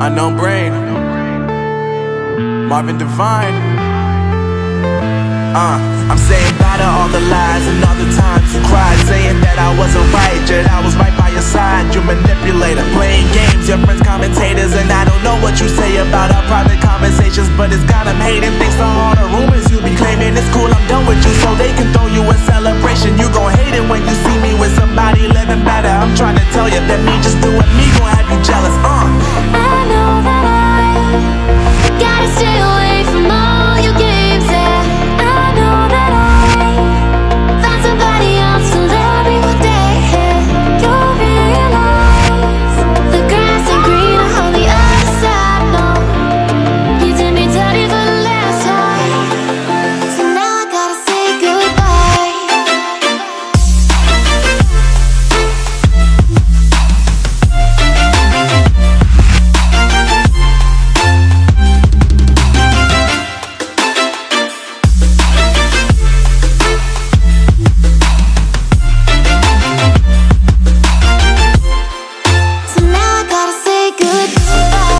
Unknown Brain, Marvin Divine. I'm saying bye to all the lies and all the times you cried, saying that I wasn't right, yet I was right by your side. You manipulator, playing games, your friends commentators, and I don't know what you say about our private conversations, but it's got them hating. Thanks to all the rumors you be claiming. It's cool, I'm done with you, so they can throw you a celebration. You gon' hate it when you see me with somebody living better. I'm trying to tell you that me just doing me gon' have you jealous.